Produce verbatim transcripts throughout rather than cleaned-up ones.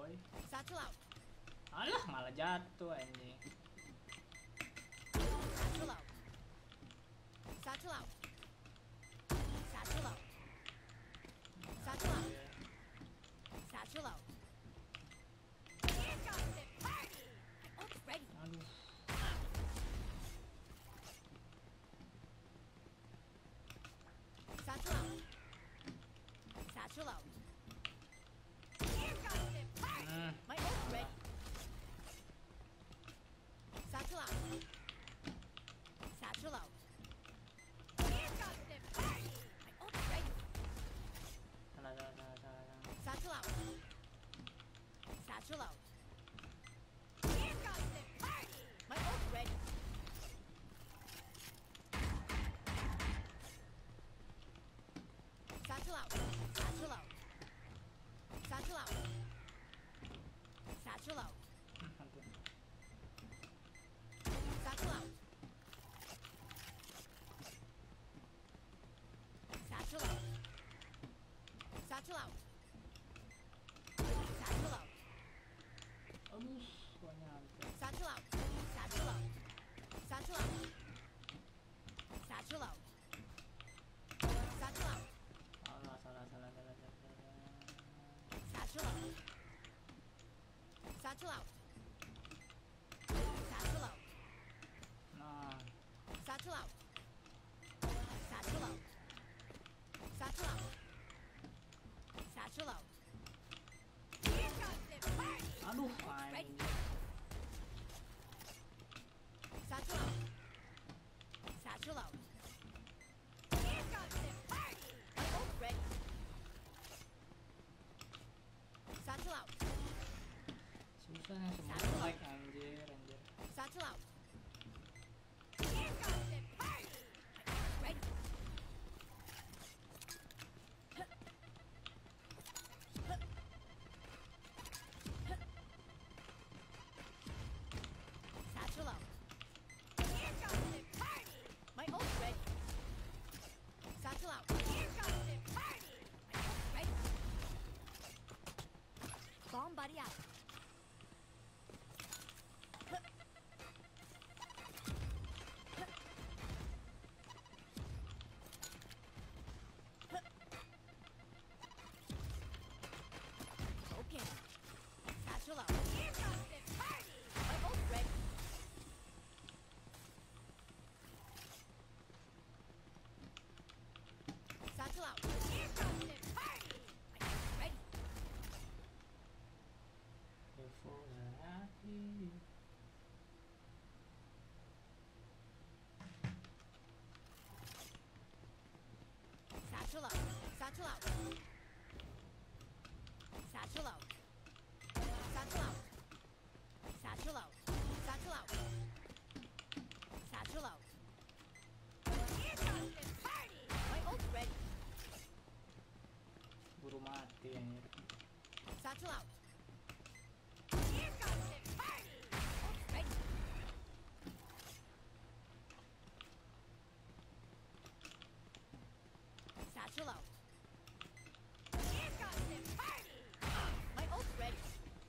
boy. Satchel out. Alah, malah jatuh anjing. Satchel out. Satchel out. Satchel out. Satchel out. Satchel out. Here comes the party. My ult's ready. Aduh. Satchel out. Satchel out. Here comes the party. Hmm. My ult's ready. Satchel out. Satchel out. Here comes the party. My ult's ready. Salah, salah, salah, salah. Satchel out. Satchel out. Here comes the party. My ult's ready. Satchel out. Satchel out. Satchel out. Satchel out. Hmm, aduh. Satchel out. Satchel out. Satchel out. Satchel out. Aduh, kok nyampe. Satchel out. Satchel out. Satchel out. Satchel out. Satchel out. Salah, salah, salah, salah, salah. Satchel out. Satchel out. Satchel out. Nah, Satchel out. Satchel out. Satchel out. Satchel out. Here comes the party. aduh, Ready. anjing. Satchel out. Satchel out. Here comes the party. My ult's ready. Satchel out. Susah nih semua Satu. like anjir, anjir. Satchel out. Here comes the party. My ult's ready. Satchel out. Here comes the party. My ult's ready. Satchel out. Here comes the party. My ult's ready. Bomb buddy out. Okay. Satchel out. Here comes the party. My ult's ready. Satchel out. Here comes the party. My ult's ready. Evolusi. Satchel out. Satchel out. Satchel out. Satchel out. Satchel out. Satchel out. Satchel out. Here comes the party. My ult's ready. Buru mati anjir. Satchel out. Here comes the party. Ult's ready. Satchel out. Here comes the party. My ult's ready.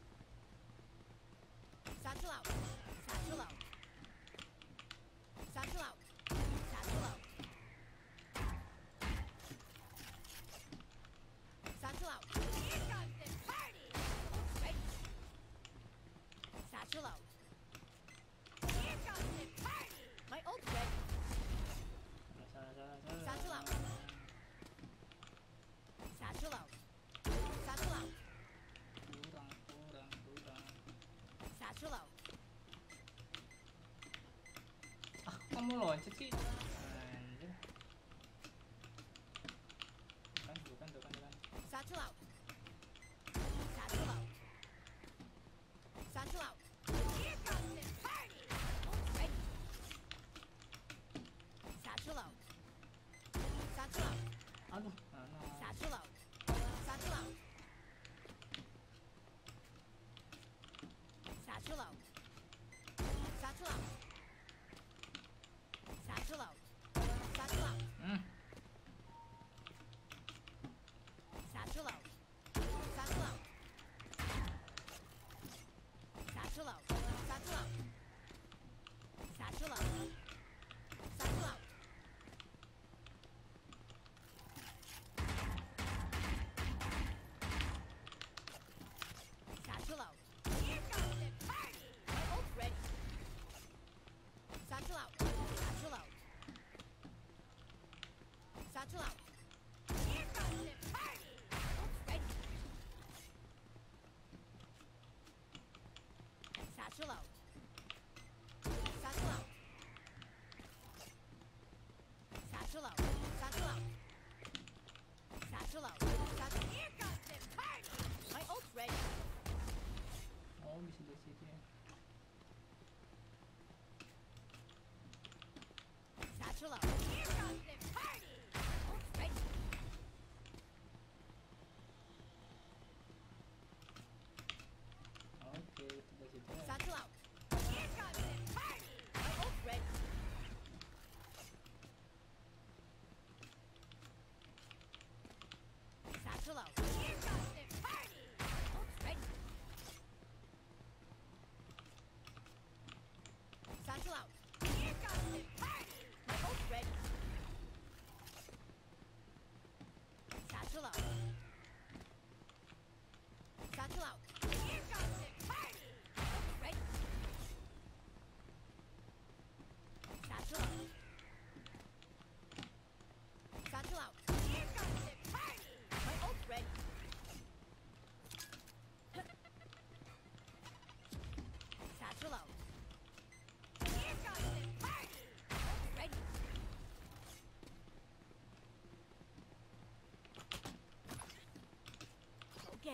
Satchel out. Satchel out. Satchel out. Satchel out. Satchel out. Here comes the party. Ult's ready. Satchel out. Here comes the party. My ult's ready. Salah, salah, salah, Satchel salah. out. Satchel out. Satchel out. Kurang, kurang, kurang. Satchel out. Ah, kok kamu loncat sih? Anjir. Bukan, bukan, bukan, bukan. Satchel out. Satchel out. Satchel out. Here comes the party. Ult's ready. Satchel out. Satchel out. Aduh, mana? Satchel out. Satchel out. Satchel out. Satchel out. Satchel out. Satchel out. Hmm. Satchel out. Satchel out.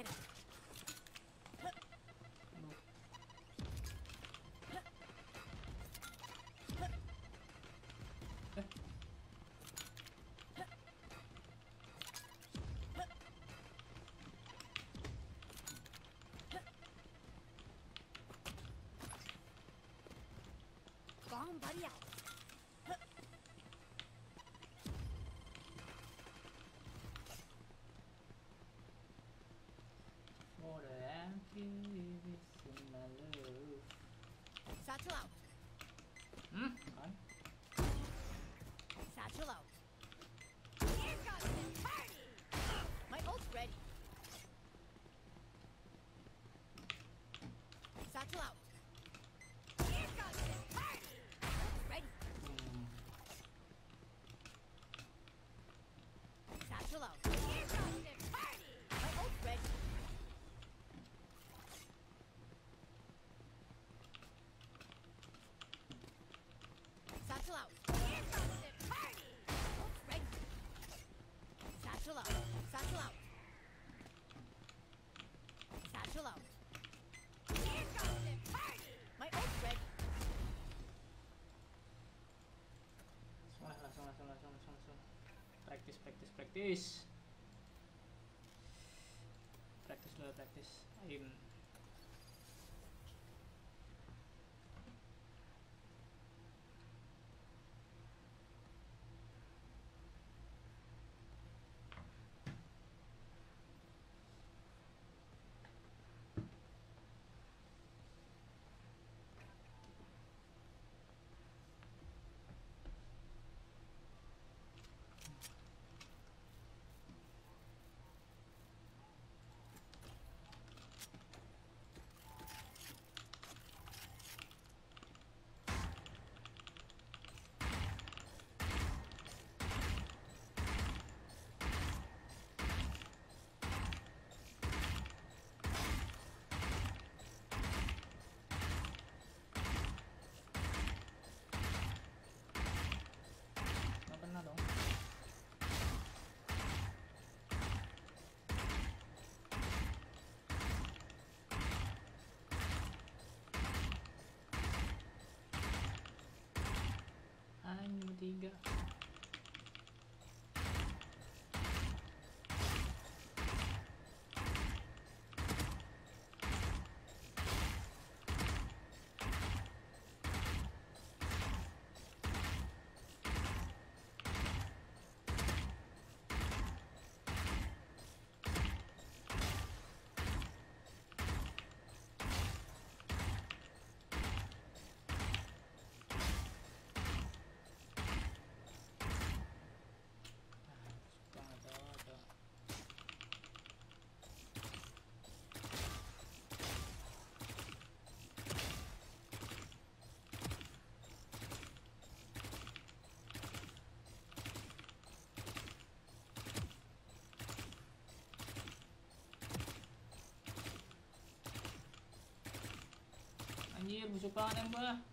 Get him. Aduh. Eh. Bomb buddy out. For the empty in my love. Satchel out. Hmm, kan? Satchel out. Here comes the party. My ult's ready. Satchel out. Here comes the party. Ult's ready. Hmm. Satchel out. Here comes the party. My ult's ready. Satchel out. Here comes the party. Ult's ready. Satchel out. Satchel out. Satchel out. Here comes the party. My ult's ready. Langsung, langsung, langsung, langsung, langsung, langsung. Practice, practice, practice. Practice dulu, practice. Aim. Nggak kena dong. Hanya bertiga. Banget, oh, tuh. Anjir, busuk banget yang gua.